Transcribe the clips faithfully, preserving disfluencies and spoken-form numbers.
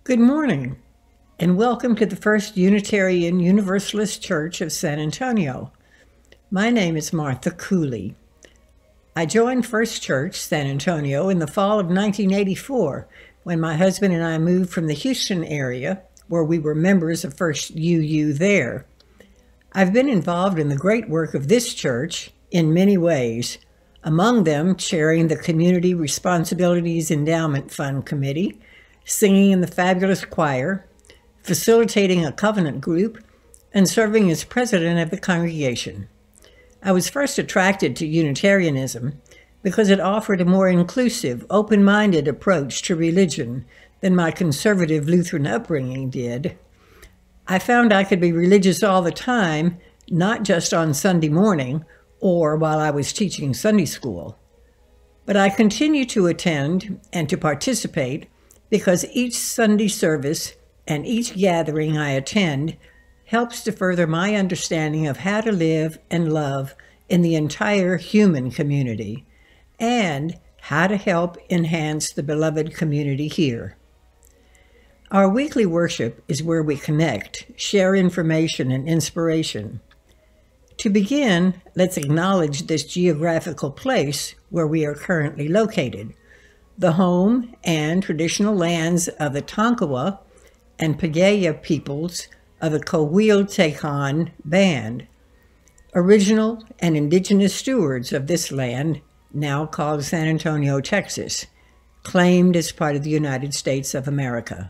Good morning, and welcome to the First Unitarian Universalist Church of San Antonio. My name is Martha Cooley. I joined First Church San Antonio in the fall of nineteen eighty-four when my husband and I moved from the Houston area, where we were members of First U U there. I've been involved in the great work of this church in many ways, among them chairing the Community Responsibilities Endowment Fund Committee, singing in the fabulous choir, facilitating a covenant group, and serving as president of the congregation. I was first attracted to Unitarianism because it offered a more inclusive, open-minded approach to religion than my conservative Lutheran upbringing did. I found I could be religious all the time, not just on Sunday morning or while I was teaching Sunday school. But I continue to attend and to participate because each Sunday service and each gathering I attend helps to further my understanding of how to live and love in the entire human community and how to help enhance the beloved community here. Our weekly worship is where we connect, share information and inspiration. To begin, let's acknowledge this geographical place where we are currently located, the home and traditional lands of the Tonkawa and Pagaya peoples of the Cowill-Tacon Band, original and indigenous stewards of this land, now called San Antonio, Texas, claimed as part of the United States of America.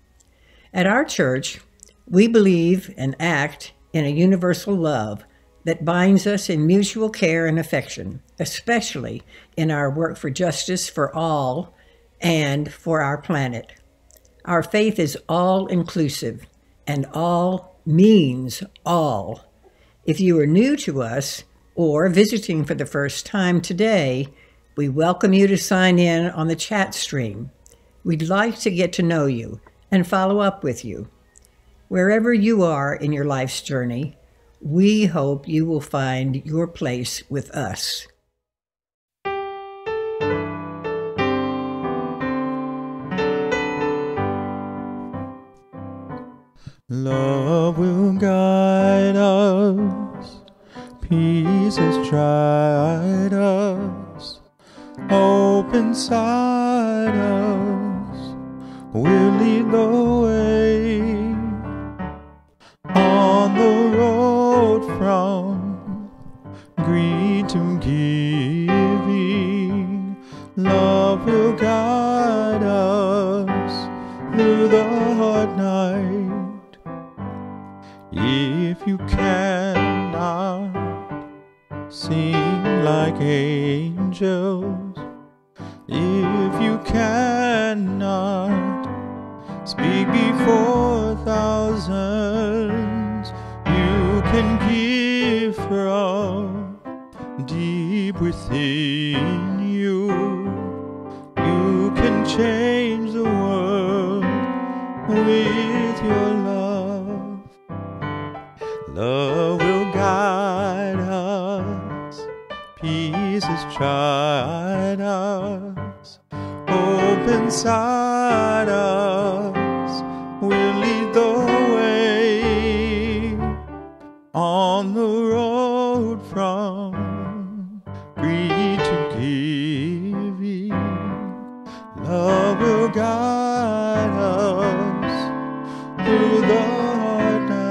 At our church, we believe and act in a universal love that binds us in mutual care and affection, especially in our work for justice for all and for our planet. Our faith is all-inclusive, and all means all. If you are new to us or visiting for the first time today, we welcome you to sign in on the chat stream. We'd like to get to know you and follow up with you. Wherever you are in your life's journey, we hope you will find your place with us. Love will guide us, peace has tried us, hope inside us will lead the way on the road from greed to giving. Love will guide us through the hard night. If you cannot sing like angels, if you cannot speak before thousands, you can give from deep within you. You can change the world with your love. Love will guide us, peace has tried us, hope inside us will lead the way on the road from greed to giving. Love will guide us through the hard night.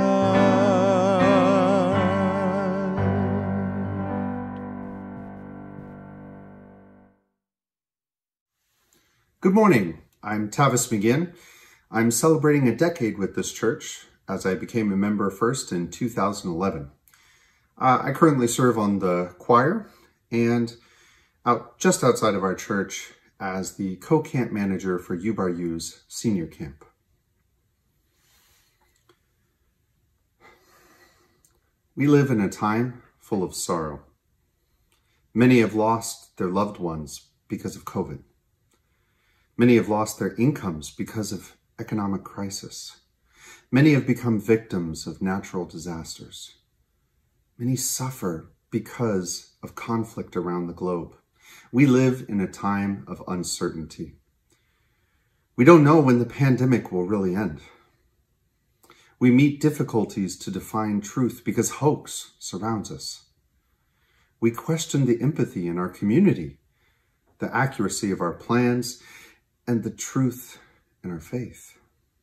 Good morning. I'm Tavis McGeachin. I'm celebrating a decade with this church as I became a member first in two thousand eleven. Uh, I currently serve on the choir and out just outside of our church as the co-camp manager for U Bar U's senior camp. We live in a time full of sorrow. Many have lost their loved ones because of COVID. Many have lost their incomes because of economic crisis. Many have become victims of natural disasters. Many suffer because of conflict around the globe. We live in a time of uncertainty. We don't know when the pandemic will really end. We meet difficulties to define truth because hoax surrounds us. We question the empathy in our community, the accuracy of our plans, and the truth in our faith.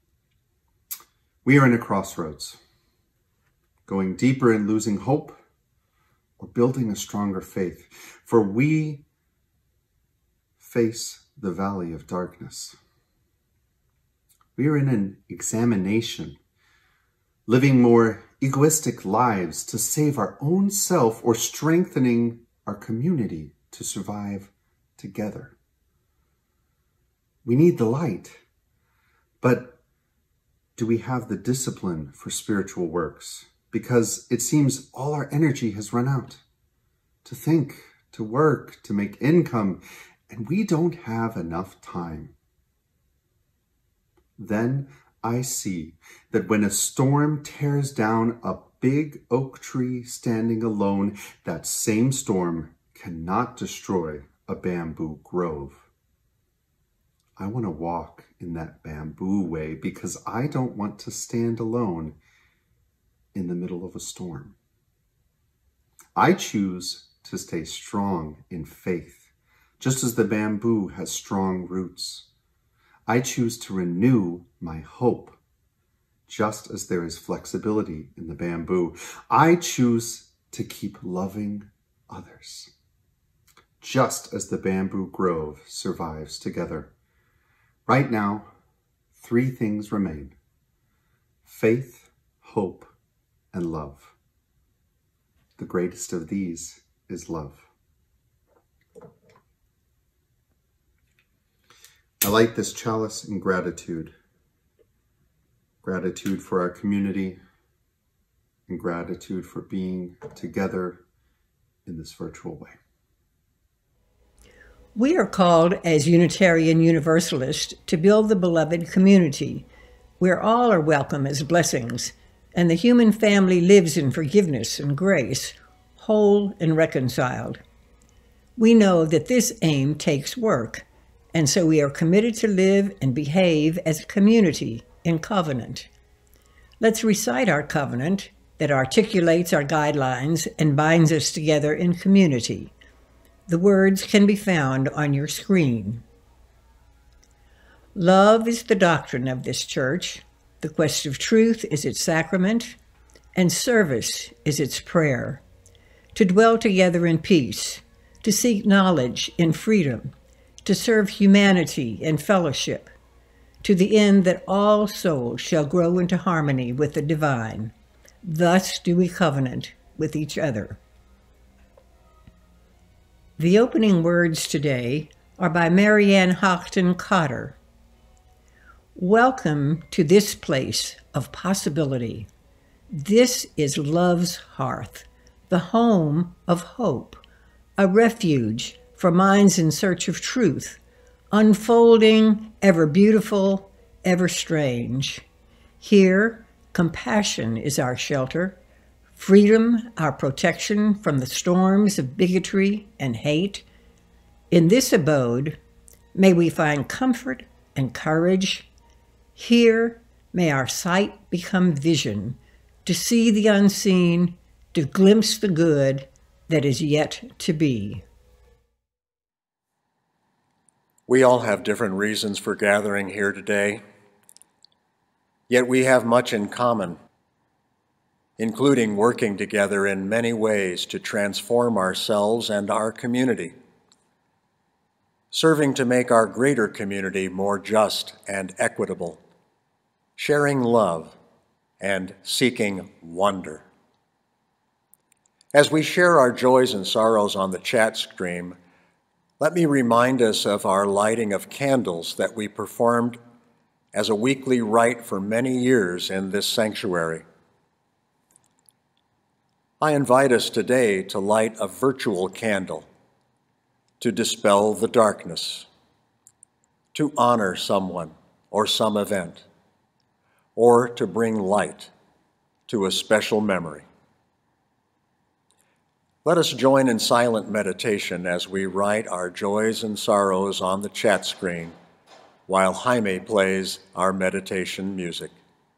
We are in a crossroads, going deeper and losing hope, or building a stronger faith, for we face the valley of darkness. We are in an examination, living more egoistic lives to save our own self or strengthening our community to survive together. We need the light, but do we have the discipline for spiritual works? Because it seems all our energy has run out to think, to work, to make income, and we don't have enough time. Then I see that when a storm tears down a big oak tree standing alone, that same storm cannot destroy a bamboo grove. I want to walk in that bamboo way because I don't want to stand alone in the middle of a storm. I choose to stay strong in faith, just as the bamboo has strong roots. I choose to renew my hope, just as there is flexibility in the bamboo. I choose to keep loving others, just as the bamboo grove survives together. Right now, three things remain: faith, hope, and love. The greatest of these is love. I light this chalice in gratitude. Gratitude for our community and gratitude for being together in this virtual way. We are called as Unitarian Universalists to build the beloved community where all are welcome as blessings and the human family lives in forgiveness and grace, whole and reconciled. We know that this aim takes work, and so we are committed to live and behave as a community in covenant. Let's recite our covenant that articulates our guidelines and binds us together in community. The words can be found on your screen. Love is the doctrine of this church. The quest of truth is its sacrament, and service is its prayer. To dwell together in peace, to seek knowledge in freedom, to serve humanity in fellowship, to the end that all souls shall grow into harmony with the divine. Thus do we covenant with each other. The opening words today are by Marianne Hachten Cotter. Welcome to this place of possibility. This is love's hearth, the home of hope, a refuge for minds in search of truth, unfolding, ever beautiful, ever strange. Here, compassion is our shelter, freedom our protection from the storms of bigotry and hate. In this abode, may we find comfort and courage. Here, may our sight become vision, to see the unseen, to glimpse the good that is yet to be. We all have different reasons for gathering here today, yet we have much in common, including working together in many ways to transform ourselves and our community, serving to make our greater community more just and equitable, sharing love, and seeking wonder. As we share our joys and sorrows on the chat stream, let me remind us of our lighting of candles that we performed as a weekly rite for many years in this sanctuary. I invite us today to light a virtual candle, to dispel the darkness, to honor someone or some event, or to bring light to a special memory. Let us join in silent meditation as we write our joys and sorrows on the chat screen while Jaime plays our meditation music.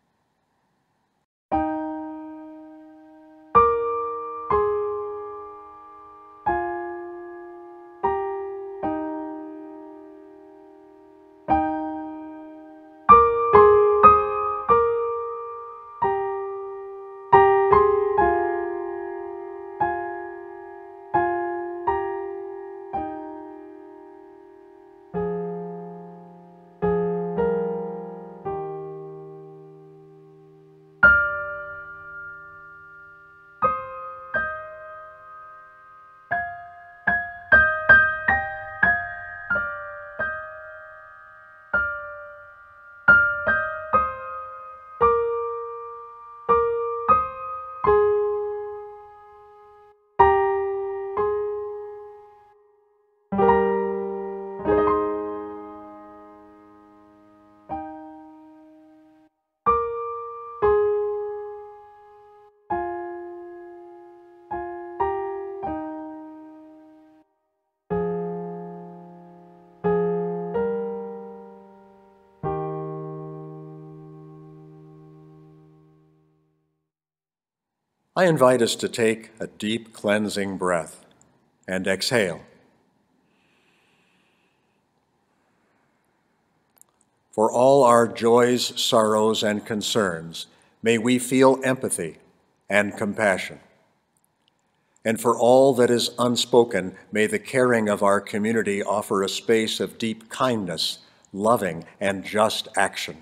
I invite us to take a deep cleansing breath and exhale. For all our joys, sorrows, and concerns, may we feel empathy and compassion. And for all that is unspoken, may the caring of our community offer a space of deep kindness, loving, and just action.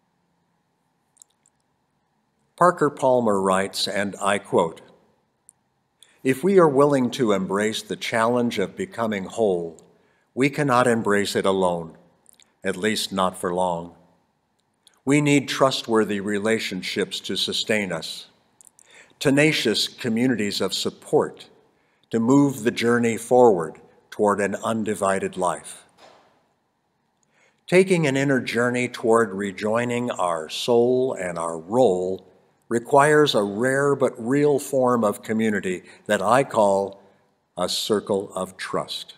Parker Palmer writes, and I quote, "If we are willing to embrace the challenge of becoming whole, we cannot embrace it alone, at least not for long. We need trustworthy relationships to sustain us, tenacious communities of support to move the journey forward toward an undivided life. Taking an inner journey toward rejoining our soul and our role requires a rare but real form of community that I call a circle of trust."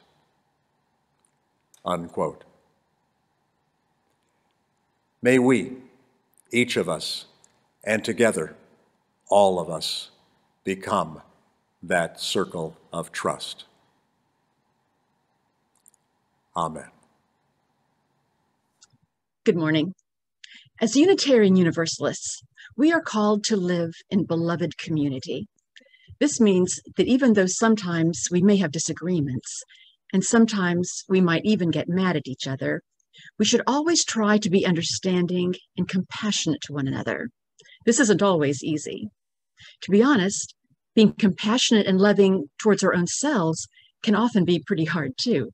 Unquote. May we, each of us, and together, all of us, become that circle of trust. Amen. Good morning. As Unitarian Universalists, we are called to live in beloved community. This means that even though sometimes we may have disagreements, and sometimes we might even get mad at each other, we should always try to be understanding and compassionate to one another. This isn't always easy. To be honest, being compassionate and loving towards our own selves can often be pretty hard too.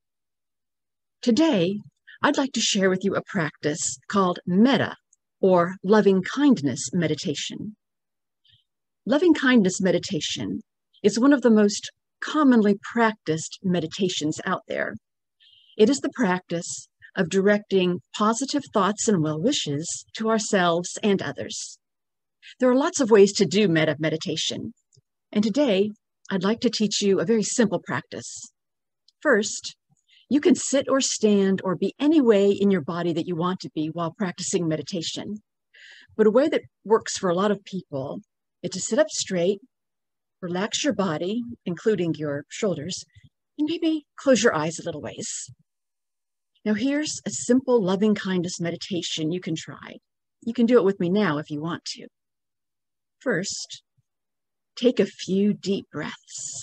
Today, I'd like to share with you a practice called metta, or loving kindness meditation. Loving kindness meditation is one of the most commonly practiced meditations out there. It is the practice of directing positive thoughts and well wishes to ourselves and others. There are lots of ways to do metta meditation, and today I'd like to teach you a very simple practice. First, you can sit or stand or be any way in your body that you want to be while practicing meditation. But a way that works for a lot of people is to sit up straight, relax your body, including your shoulders, and maybe close your eyes a little ways. Now here's a simple loving kindness meditation you can try. You can do it with me now if you want to. First, take a few deep breaths.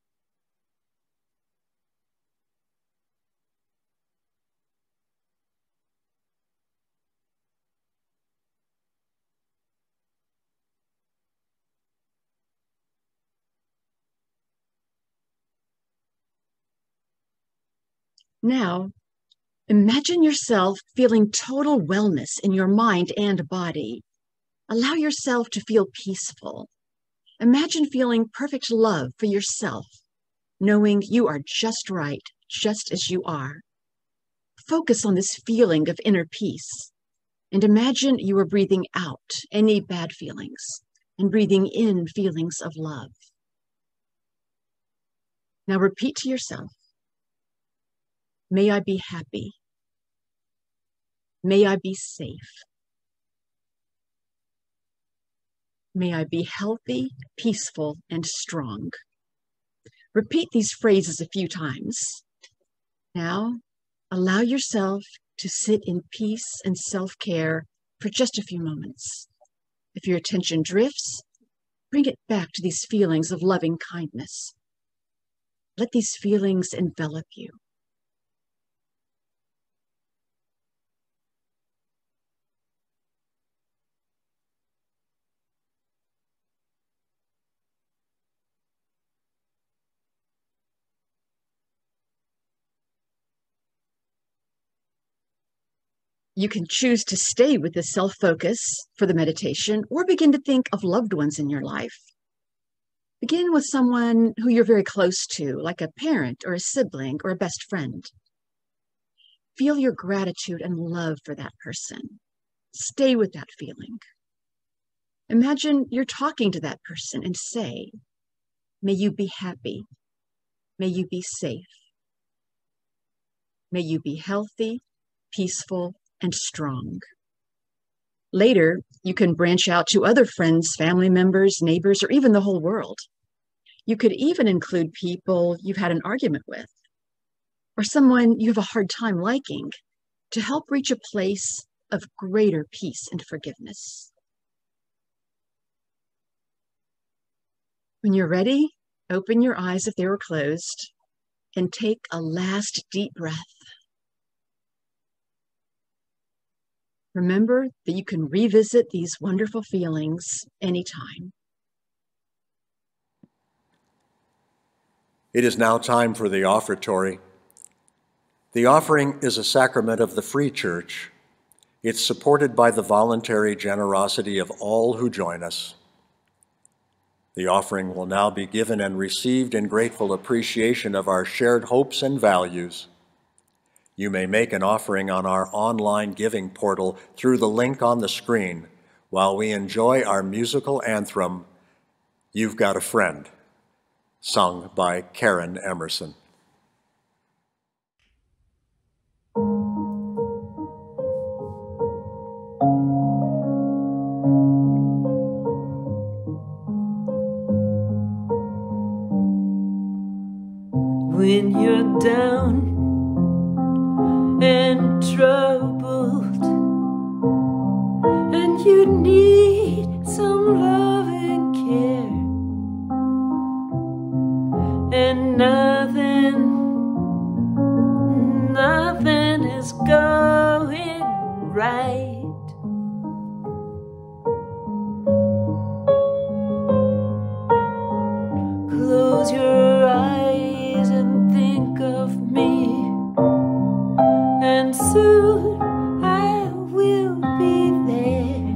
Now, imagine yourself feeling total wellness in your mind and body. Allow yourself to feel peaceful. Imagine feeling perfect love for yourself, knowing you are just right, just as you are. Focus on this feeling of inner peace, and imagine you are breathing out any bad feelings and breathing in feelings of love. Now repeat to yourself, may I be happy. May I be safe. May I be healthy, peaceful, and strong. Repeat these phrases a few times. Now, allow yourself to sit in peace and self-care for just a few moments. If your attention drifts, bring it back to these feelings of loving kindness. Let these feelings envelop you. You can choose to stay with this self-focus for the meditation or begin to think of loved ones in your life. Begin with someone who you're very close to, like a parent or a sibling or a best friend. Feel your gratitude and love for that person. Stay with that feeling. Imagine you're talking to that person and say, may you be happy. May you be safe. May you be healthy, peaceful, and strong. Later, you can branch out to other friends, family members, neighbors, or even the whole world. You could even include people you've had an argument with, or someone you have a hard time liking, to help reach a place of greater peace and forgiveness. When you're ready, open your eyes if they were closed, and take a last deep breath. Remember that you can revisit these wonderful feelings anytime. It is now time for the offertory. The offering is a sacrament of the Free Church. It's supported by the voluntary generosity of all who join us. The offering will now be given and received in grateful appreciation of our shared hopes and values. You may make an offering on our online giving portal through the link on the screen while we enjoy our musical anthem, You've Got a Friend, sung by Karen Emerson. When you're down and troubled, and you need some love and care, and nothing, nothing is going right. Close your eyes and think of me, and soon I will be there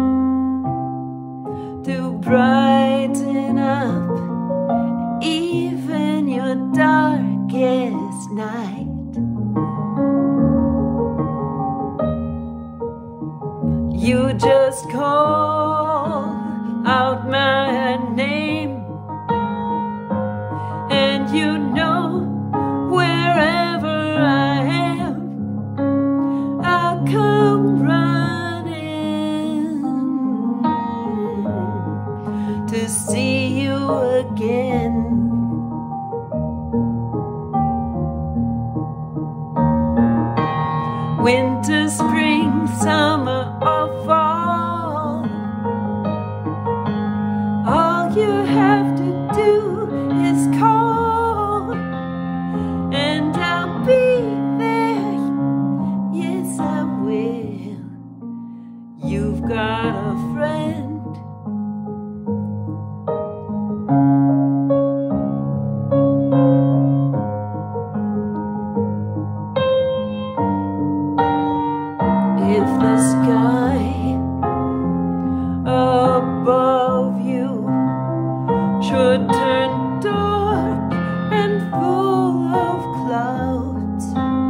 to brighten up even your darkest night. You just call out my name, and you know wherever I am, I'll come running to see you again. Winter, spring, summer, or fall, all you have to do is call, and I'll be there. Yes, I will. You've got a friend. If the sky above you should turn dark and full of clouds,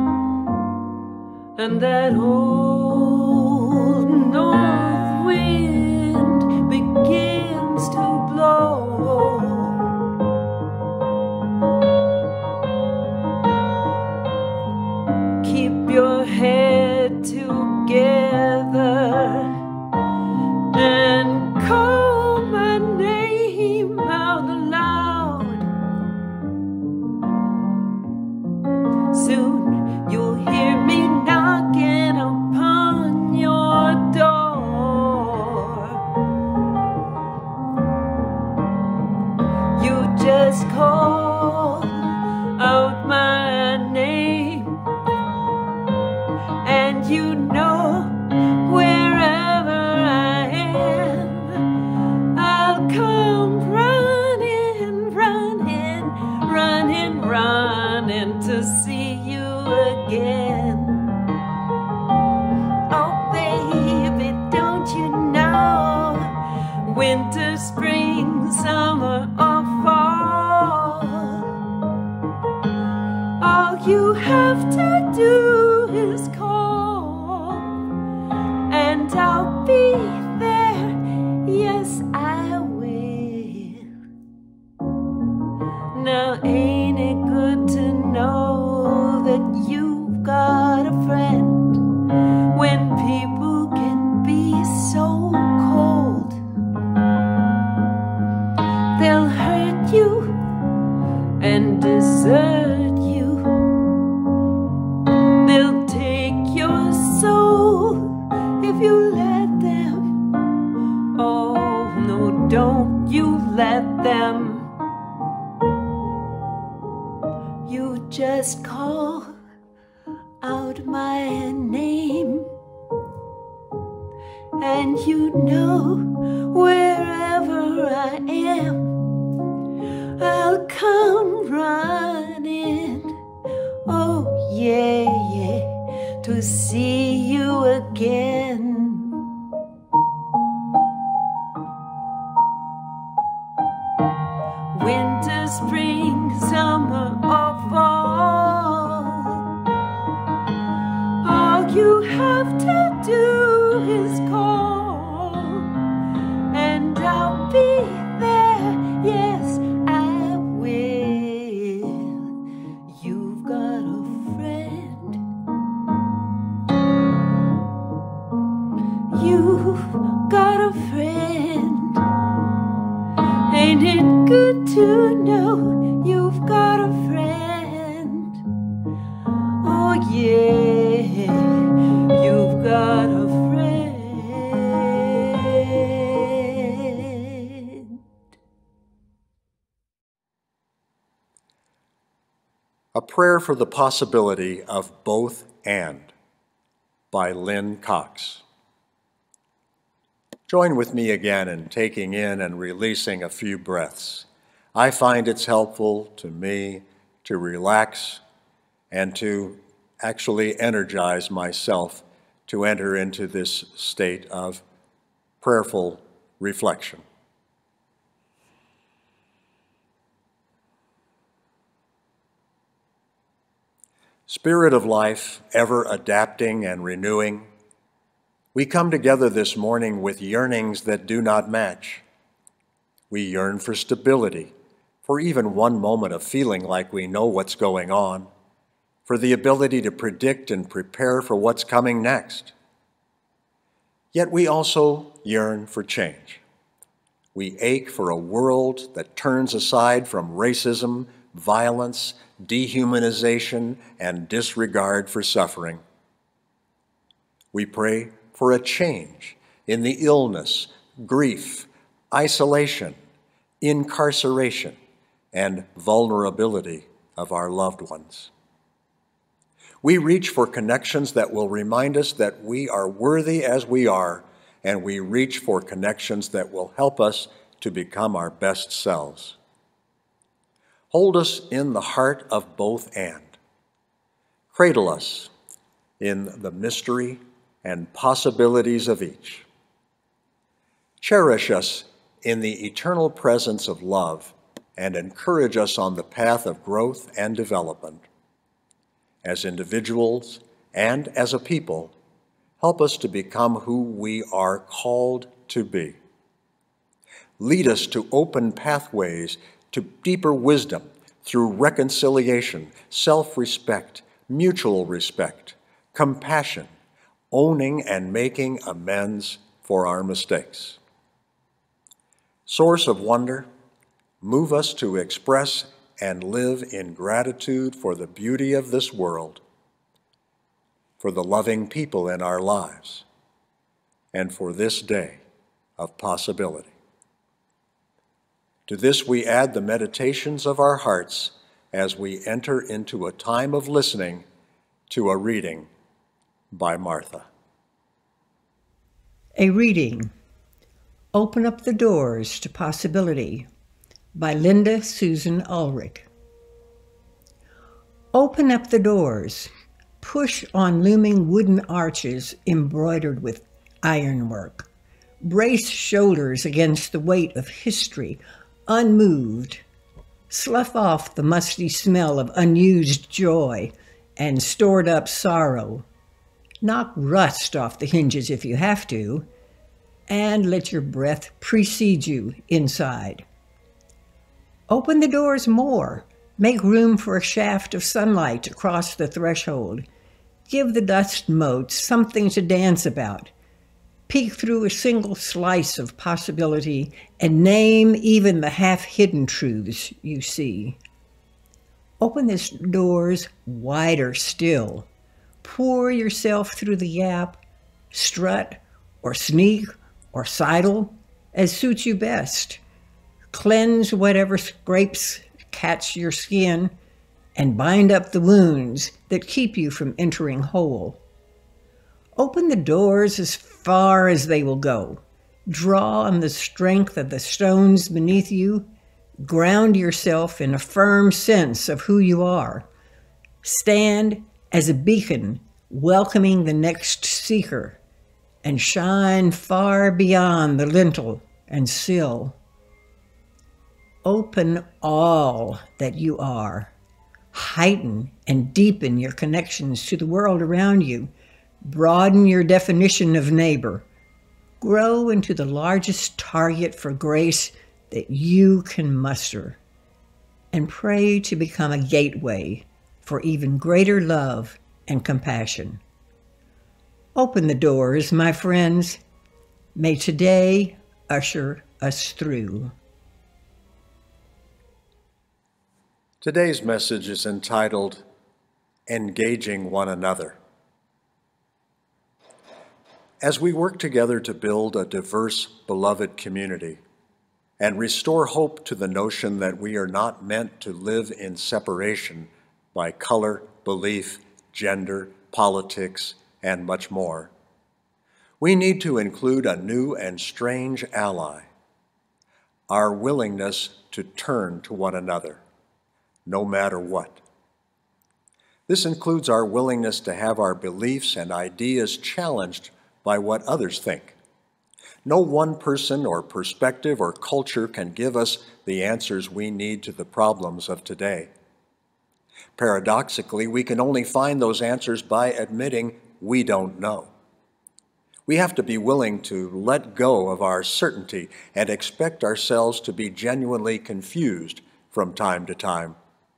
and that old north wind begins to blow, keep your head together name, and you know wherever I am, I'll come running, running, running, running to see you again. Oh, baby, don't you know, winter, spring, summer, or fall, all you have to do is call, and I'll be there, yes, I will. Now, ain't it good to know that you've got a friend when people can be so cold? They'll hurt you and desert you. They'll take your soul if you let them. Oh, no, don't you let them. You just call out my name, and you know wherever I am, I'll come running, oh yeah, yeah, to see you again. Winter, spring, summer, or fall, all you have to do is call, and I'll be there, yes, I will. You've got a friend. You've got a friend. Ain't it good to know you've got a friend? Oh yeah, you've got a friend. A Prayer for the Possibility of Both and by Lynn Cox. Join with me again in taking in and releasing a few breaths. I find it's helpful to me to relax and to actually energize myself to enter into this state of prayerful reflection. Spirit of life, ever adapting and renewing, we come together this morning with yearnings that do not match. We yearn for stability, for even one moment of feeling like we know what's going on, for the ability to predict and prepare for what's coming next. Yet we also yearn for change. We ache for a world that turns aside from racism, violence, dehumanization, and disregard for suffering. We pray for a change in the illness, grief, isolation, incarceration, and vulnerability of our loved ones. We reach for connections that will remind us that we are worthy as we are, and we reach for connections that will help us to become our best selves. Hold us in the heart of both and. Cradle us in the mystery and possibilities of each. Cherish us in the eternal presence of love and encourage us on the path of growth and development. As individuals and as a people, help us to become who we are called to be. Lead us to open pathways to deeper wisdom through reconciliation, self-respect, mutual respect, compassion, owning and making amends for our mistakes. Source of wonder, move us to express and live in gratitude for the beauty of this world, for the loving people in our lives, and for this day of possibility. To this we add the meditations of our hearts as we enter into a time of listening to a reading by Martha. A reading, Open Up the Doors to Possibility, by Linda Susan Ulrich. Open up the doors. Push on looming wooden arches embroidered with ironwork. Brace shoulders against the weight of history, unmoved. Slough off the musty smell of unused joy and stored up sorrow. Knock rust off the hinges if you have to, and let your breath precede you inside. Open the doors more. Make room for a shaft of sunlight across the threshold. Give the dust motes something to dance about. Peek through a single slice of possibility and name even the half-hidden truths you see. Open the doors wider still. Pour yourself through the gap. Strut or sneak or sidle as suits you best. Cleanse whatever scrapes catch your skin and bind up the wounds that keep you from entering whole. Open the doors as far as they will go. Draw on the strength of the stones beneath you. Ground yourself in a firm sense of who you are. Stand as a beacon welcoming the next seeker and shine far beyond the lintel and sill. Open all that you are. Heighten and deepen your connections to the world around you. Broaden your definition of neighbor. Grow into the largest target for grace that you can muster. And pray to become a gateway for even greater love and compassion. Open the doors, my friends. May today usher us through. Today's message is entitled, Engaging One Another. As we work together to build a diverse, beloved community and restore hope to the notion that we are not meant to live in separation by color, belief, gender, politics, and much more, we need to include a new and strange ally, our willingness to turn to one another, no matter what. This includes our willingness to have our beliefs and ideas challenged by what others think. No one person or perspective or culture can give us the answers we need to the problems of today. Paradoxically, we can only find those answers by admitting we don't know. We have to be willing to let go of our certainty and expect ourselves to be genuinely confused from time to time.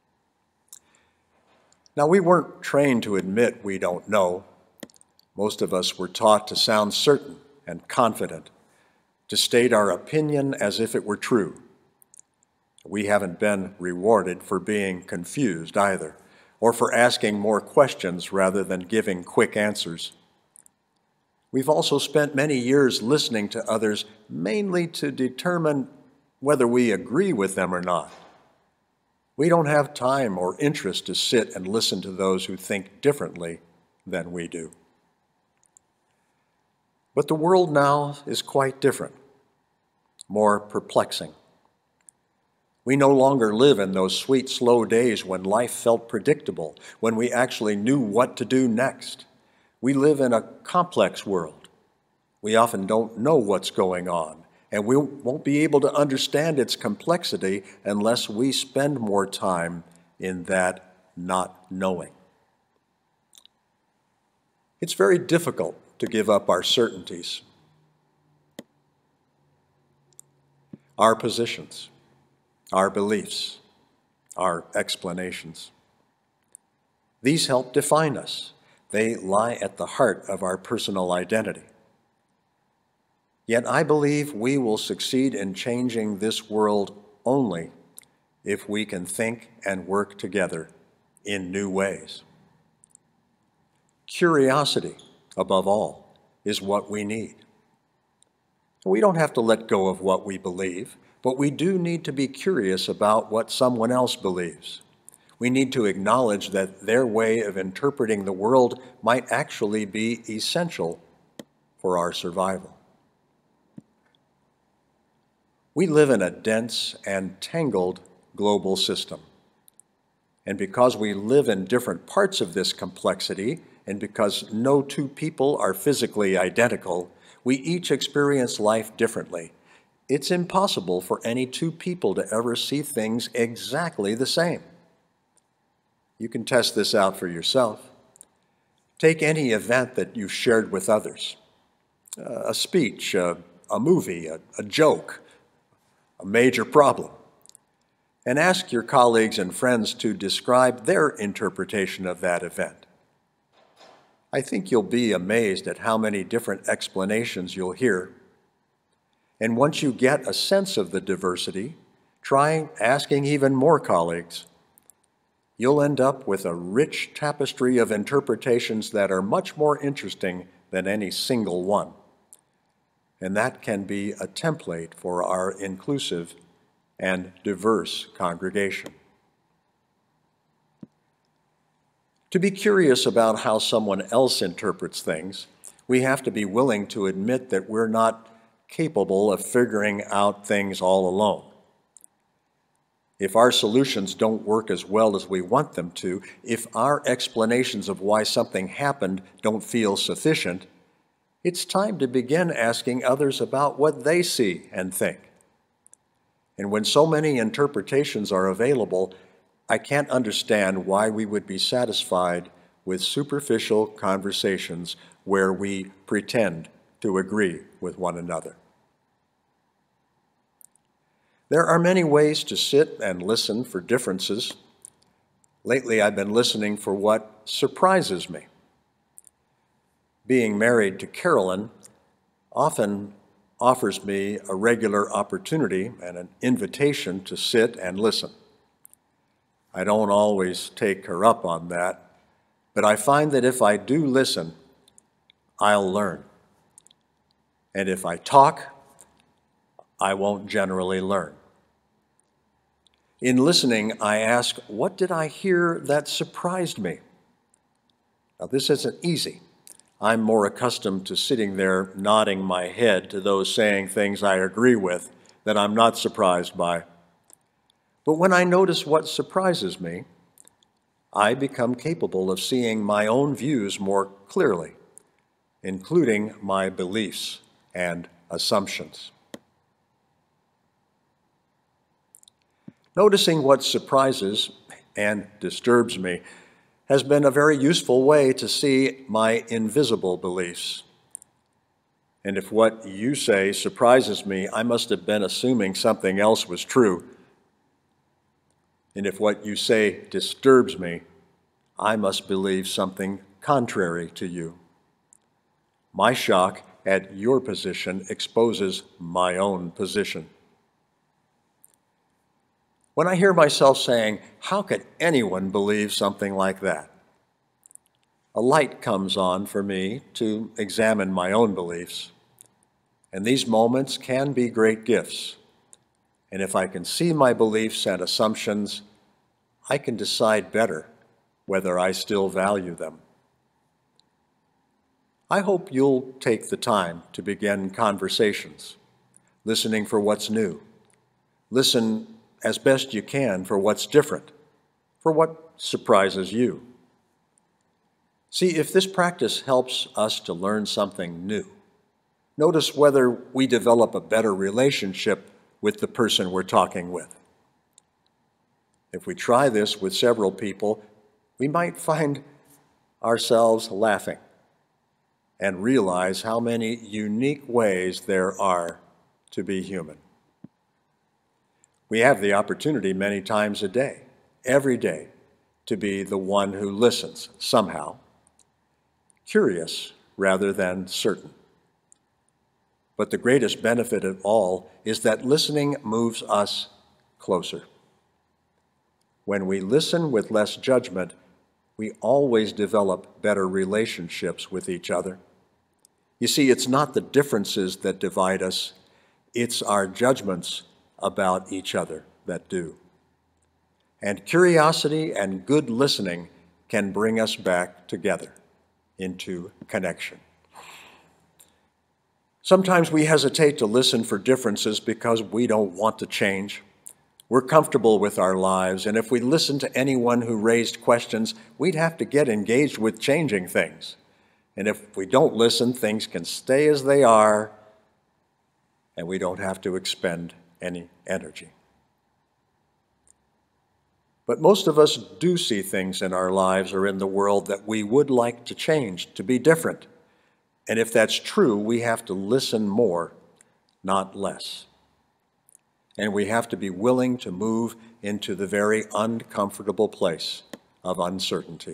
Now, we weren't trained to admit we don't know. Most of us were taught to sound certain and confident, to state our opinion as if it were true. We haven't been rewarded for being confused either, or for asking more questions rather than giving quick answers. We've also spent many years listening to others mainly to determine whether we agree with them or not. We don't have time or interest to sit and listen to those who think differently than we do. But the world now is quite different, more perplexing. We no longer live in those sweet, slow days when life felt predictable, when we actually knew what to do next. We live in a complex world. We often don't know what's going on, and we won't be able to understand its complexity unless we spend more time in that not knowing. It's very difficult to give up our certainties, our positions, our beliefs, our explanations. These help define us. They lie at the heart of our personal identity. Yet I believe we will succeed in changing this world only if we can think and work together in new ways. Curiosity, above all, is what we need. We don't have to let go of what we believe, but we do need to be curious about what someone else believes. We need to acknowledge that their way of interpreting the world might actually be essential for our survival. We live in a dense and tangled global system. And because we live in different parts of this complexity, and because no two people are physically identical, we each experience life differently. It's impossible for any two people to ever see things exactly the same. You can test this out for yourself. Take any event that you've shared with others, uh, a speech, uh, a movie, a, a joke, a major problem, and ask your colleagues and friends to describe their interpretation of that event. I think you'll be amazed at how many different explanations you'll hear. And once you get a sense of the diversity, try asking even more colleagues. You'll end up with a rich tapestry of interpretations that are much more interesting than any single one. And that can be a template for our inclusive and diverse congregation. To be curious about how someone else interprets things, we have to be willing to admit that we're not capable of figuring out things all alone. If our solutions don't work as well as we want them to, if our explanations of why something happened don't feel sufficient, it's time to begin asking others about what they see and think. And when so many interpretations are available, I can't understand why we would be satisfied with superficial conversations where we pretend to agree with one another. There are many ways to sit and listen for differences. Lately, I've been listening for what surprises me. Being married to Carolyn often offers me a regular opportunity and an invitation to sit and listen. I don't always take her up on that, but I find that if I do listen, I'll learn. And if I talk, I won't generally learn. In listening, I ask, what did I hear that surprised me? Now, this isn't easy. I'm more accustomed to sitting there nodding my head to those saying things I agree with that I'm not surprised by. But when I notice what surprises me, I become capable of seeing my own views more clearly, including my beliefs and assumptions. Noticing what surprises and disturbs me has been a very useful way to see my invisible beliefs. And if what you say surprises me, I must have been assuming something else was true. And if what you say disturbs me, I must believe something contrary to you. My shock at your position exposes my own position. When I hear myself saying, how could anyone believe something like that? A light comes on for me to examine my own beliefs. And these moments can be great gifts. And if I can see my beliefs and assumptions, I can decide better whether I still value them. I hope you'll take the time to begin conversations, listening for what's new. Listen as best you can for what's different, for what surprises you. See, if this practice helps us to learn something new, notice whether we develop a better relationship with the person we're talking with. If we try this with several people, we might find ourselves laughing and realize how many unique ways there are to be human. We have the opportunity many times a day, every day, to be the one who listens somehow, curious rather than certain. But the greatest benefit of all is that listening moves us closer. When we listen with less judgment, we always develop better relationships with each other. You see, it's not the differences that divide us, it's our judgments about each other that do. And curiosity and good listening can bring us back together into connection. Sometimes we hesitate to listen for differences because we don't want to change. We're comfortable with our lives, and if we listened to anyone who raised questions, we'd have to get engaged with changing things. And if we don't listen, things can stay as they are, and we don't have to expend any energy. But most of us do see things in our lives or in the world that we would like to change, to be different. And if that's true, we have to listen more, not less. And we have to be willing to move into the very uncomfortable place of uncertainty.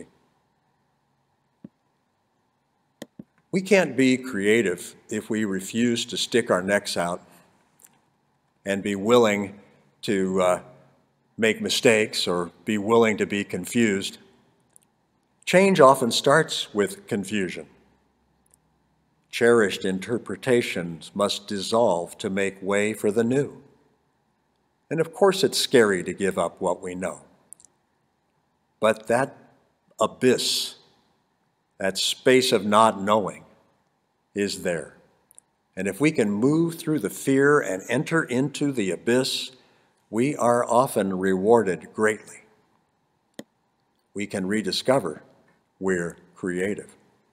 We can't be creative if we refuse to stick our necks out and be willing to uh, make mistakes or be willing to be confused. Change often starts with confusion. Cherished interpretations must dissolve to make way for the new. And of course, it's scary to give up what we know. But that abyss, that space of not knowing, is there. And if we can move through the fear and enter into the abyss, we are often rewarded greatly. We can rediscover we're creative.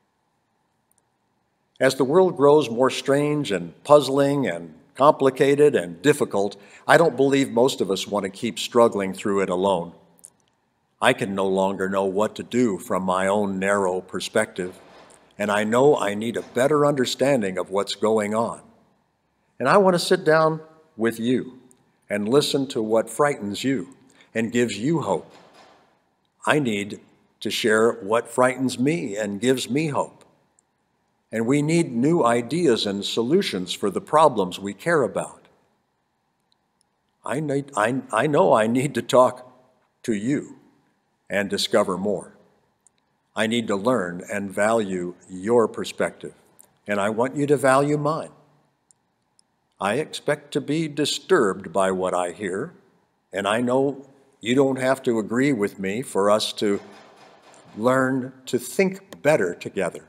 As the world grows more strange and puzzling and complicated and difficult, I don't believe most of us want to keep struggling through it alone. I can no longer know what to do from my own narrow perspective, and I know I need a better understanding of what's going on. And I want to sit down with you and listen to what frightens you and gives you hope. I need to share what frightens me and gives me hope. And we need new ideas and solutions for the problems we care about. I, need, I, I know I need to talk to you and discover more. I need to learn and value your perspective, and I want you to value mine. I expect to be disturbed by what I hear, and I know you don't have to agree with me for us to learn to think better together.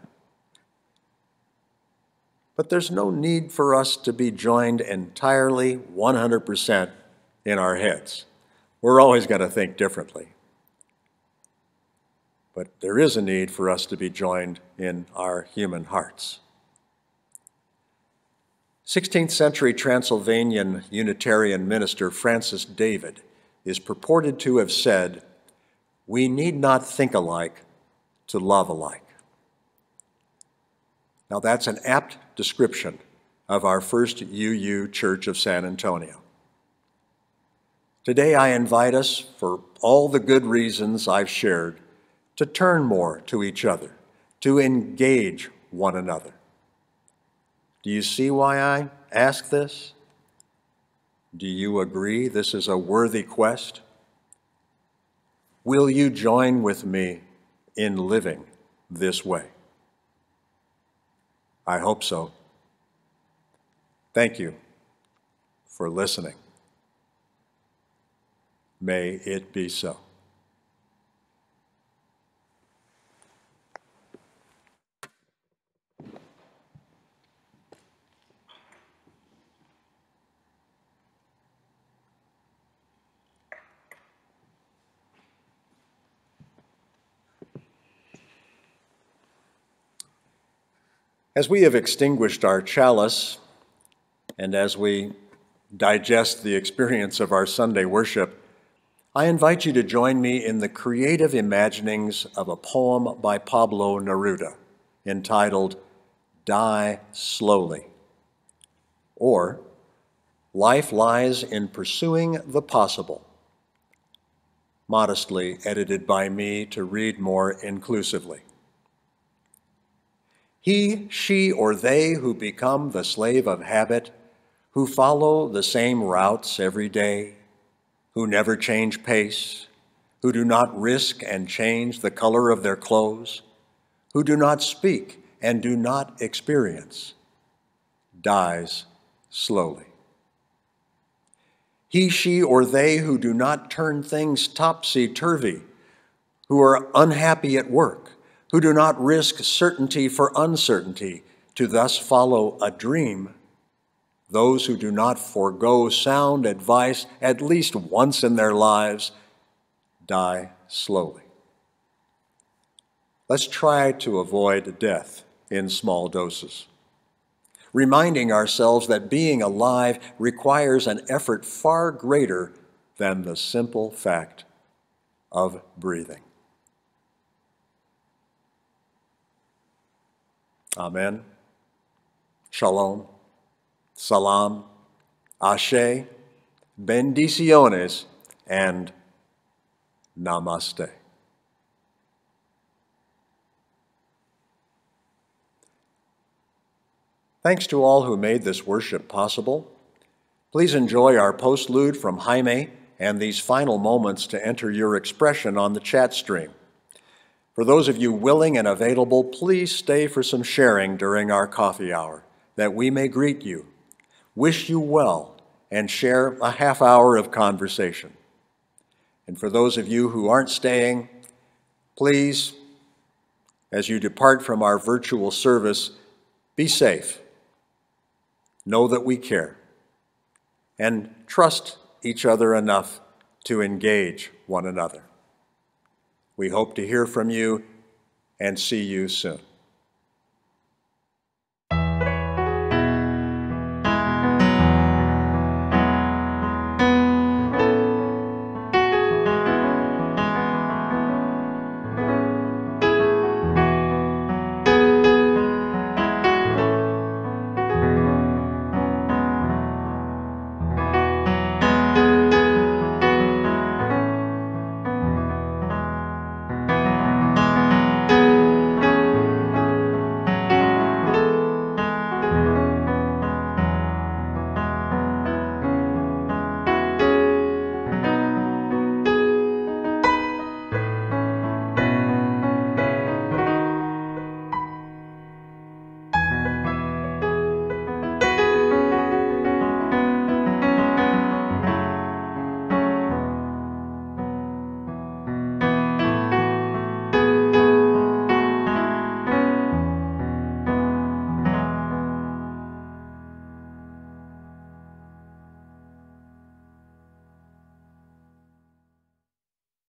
But there's no need for us to be joined entirely one hundred percent in our heads. We're always going to think differently. But there is a need for us to be joined in our human hearts. sixteenth century Transylvanian Unitarian minister Francis David is purported to have said, "We need not think alike to love alike." Now that's an apt description of our First U U Church of San Antonio. Today I invite us, for all the good reasons I've shared, to turn more to each other, to engage one another. Do you see why I ask this? Do you agree this is a worthy quest? Will you join with me in living this way? I hope so. Thank you for listening. May it be so. As we have extinguished our chalice, and as we digest the experience of our Sunday worship, I invite you to join me in the creative imaginings of a poem by Pablo Neruda entitled Die Slowly, or Life Lies in Pursuing the Possible, modestly edited by me to read more inclusively. He, she, or they who become the slave of habit, who follow the same routes every day, who never change pace, who do not risk and change the color of their clothes, who do not speak and do not experience, dies slowly. He, she, or they who do not turn things topsy-turvy, who are unhappy at work, who do not risk certainty for uncertainty to thus follow a dream, those who do not forego sound advice at least once in their lives, die slowly. Let's try to avoid death in small doses, reminding ourselves that being alive requires an effort far greater than the simple fact of breathing. Amen. Shalom. Salam. Ashe. Bendiciones. And Namaste. Thanks to all who made this worship possible. Please enjoy our postlude from Jaime and these final moments to enter your expression on the chat stream. For those of you willing and available, please stay for some sharing during our coffee hour, that we may greet you, wish you well, and share a half hour of conversation. And for those of you who aren't staying, please, as you depart from our virtual service, be safe. Know that we care, and trust each other enough to engage one another. We hope to hear from you and see you soon.